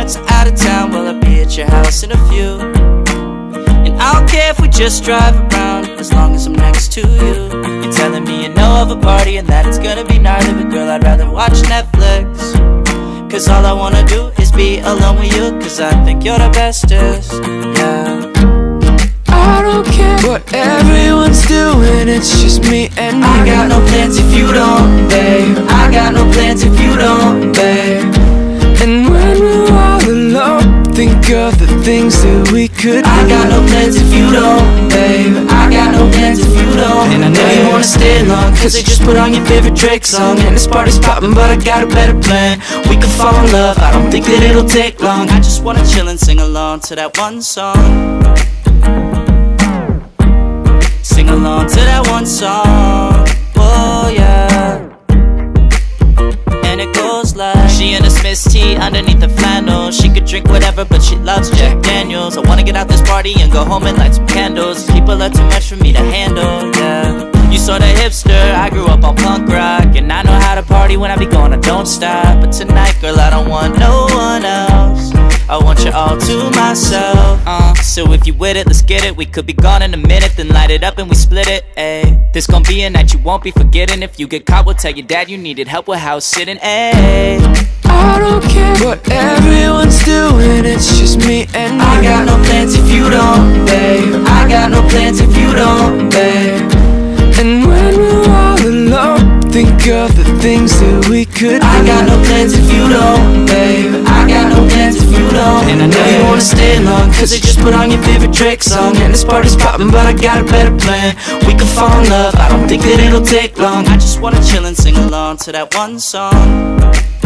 that's out of town, well, I'll be at your house in a few. And I don't care if we just drive around, as long as I'm next to you. You're telling me you know of a party and that it's gonna be gnarly, but girl, I'd rather watch Netflix. Cause all I wanna do is be alone with you, cause I think you're the bestest, yeah. I don't care what everyone's doing, it's just me and you. I got no plans if you don't, babe. I got no plans if you don't, babe. And when we're all alone, think of the things that we could do. I got no plans if you don't, babe. I got no plans if you don't. And I know you wanna stay long, cause they just put on your favorite Drake song. And this party's poppin', but I got a better plan. We can fall in love, I don't think that it'll take long. I just wanna chill and sing along to that one song. Sing along to that one song, oh yeah. And it goes like, she in a Smith's tee underneath the flannel. She could drink whatever, but she loves Jack Daniels. I wanna get out this party and go home and light some candles. These people are too much for me to handle, yeah. You sorta hipster, I grew up on punk rock, and I know how to party when I be going, I don't stop. But tonight, girl, I don't want no one else, I want you all to myself, so if you with it, let's get it. We could be gone in a minute, then light it up and we split it, ayy. This gon' be a night you won't be forgetting. If you get caught, we'll tell your dad you needed help with house sitting, ayy. I don't care what everyone's doing, it's just me and you. I got no plans if you don't, babe. I got no plans if you don't, babe. And when we're all alone, think of the things that we could do. I got no plans if you don't, babe. I got no plans if you don't. And I know you wanna stay long, cause they just put on your favorite Drake song. And this party's poppin', but I got a better plan. We can fall in love, I don't think that it'll take long. I just wanna chill and sing along to that one song.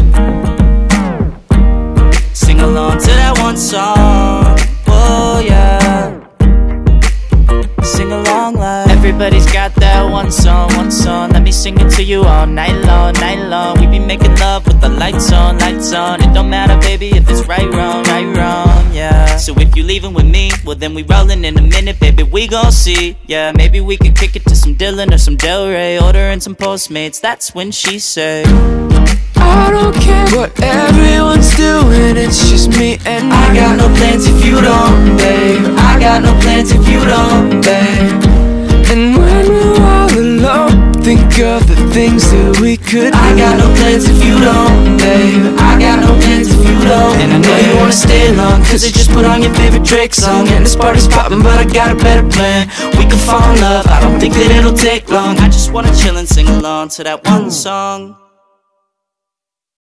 Sing along to that one song, oh yeah. Sing along like everybody's got that one song, one song. Let me sing it to you all night long, night long. We be making love with the lights on, lights on. It don't matter, baby, if it's right, wrong, yeah. So if you leaving with me, well then we rollin' in a minute, baby, we gon' see. Yeah, maybe we could kick it to some Dylan or some Del Rey, ordering some Postmates, that's when she say, I don't care what everyone's doing, it's just me and you. I got no plans if you don't, babe. I got no plans if you don't, babe. And when we're all alone, think of the things that we could do. I got no plans if you don't, babe. I got no plans if you don't. And I know you wanna stay long, cause they just put on your favorite Drake song. And this party's poppin', but I got a better plan. We can fall in love, I don't think that it'll take long. I just wanna chill and sing along to that one song.